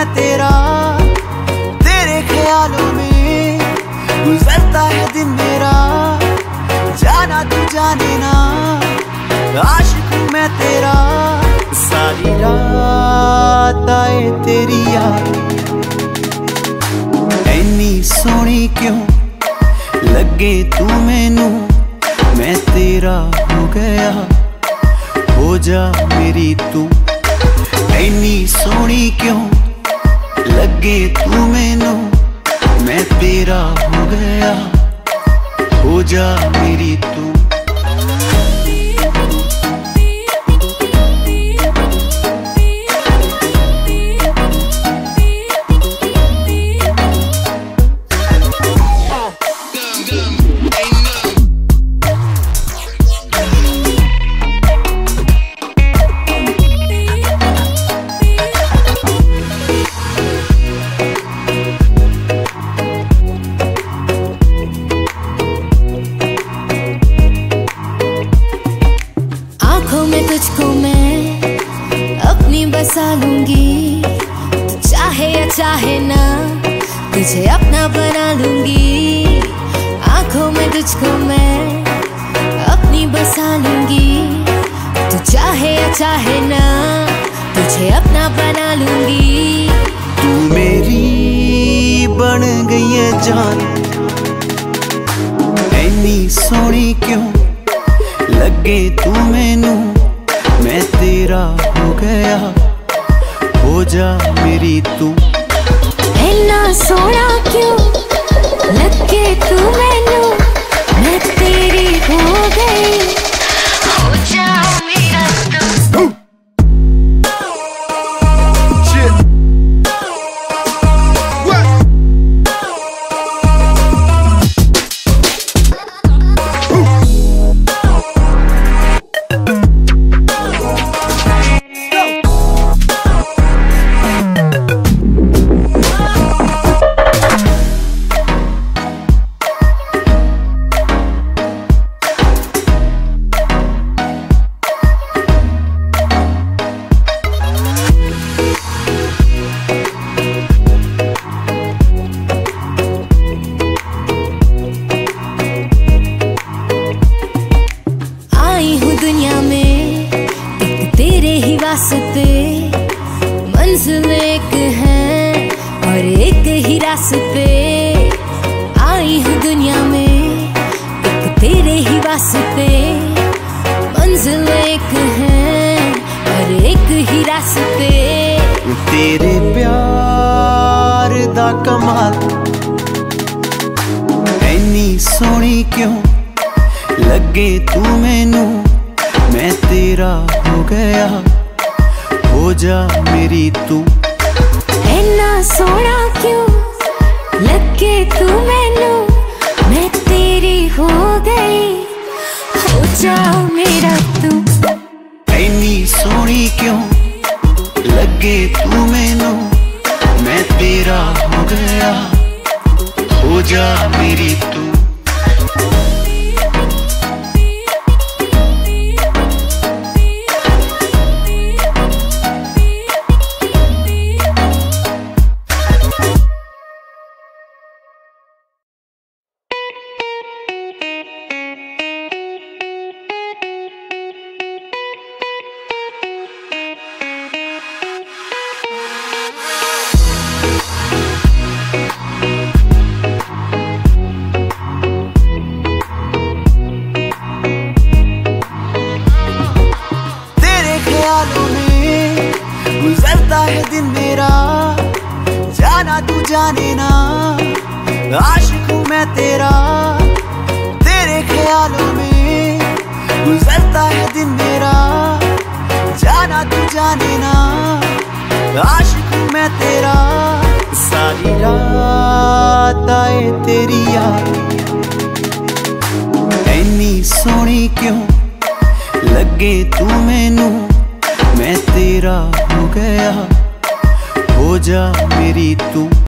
मैं तेरा, तेरे ख्यालों में गुजरता है दिन मेरा। जाना तू जाने ना, आशिक हूँ मैं तेरा। सारी रात आए तेरी याद, ऐनी सोहनी क्यों लगे तू मैनू। मैं तेरा हो गया, हो जा मेरी तू। ऐनी सोहनी क्यों लगे तू मैनू। मैं तेरा हो गया, हो जा मेरी तू। तुझको मैं अपनी बसा लूंगी, तू चाहे या चाहे ना तुझे अपना बना लूंगी। आंखों में तुझको मैं अपनी बसा लूंगी, तू चाहे या चाहे ना तुझे अपना बना लूंगी। तू मेरी बन गई है जान, ऐनी सोहनी क्यों लगे तू मैनू। मैं तेरा हो गया, हो जा मेरी तू। ऐना सोहना क्यों लगे तू मैनू। मैं तेरी हो गई, हो जा मेरा तू। दुनिया में एक तेरे ही वास्ते, मंजिल एक है और एक ही रास्ते। आई हूँ दुनिया में एक तेरे ही वास्ते, मंजिल एक है और एक ही रास्ते। तेरे प्यार दा कमाल, ऐनी सोहनी क्यों लगे तू मैनू। मैं तेरा हो गया, हो जा मेरी तू। ऐना सोहना क्यों लगे तू मैनू। मैं तेरी हो गई, हो जा मेरा तू। ऐनी सोहनी क्यों लगे तू मैनू। मैं तेरा हो गया, हो जा मेरी तू। गुजरता है दिन मेरा, जाना तू जाने ना। आशिक हूँ मैं तेरा, तेरे ख्यालों में गुजरता है दिन मेरा। जाना तू जाने ना, आशिक हूँ मैं तेरा। सारी रात आए तेरी याद, ऐनी सोहनी क्यों लगे तू मैनू। मैं तेरा हो गया, हो जा मेरी तू।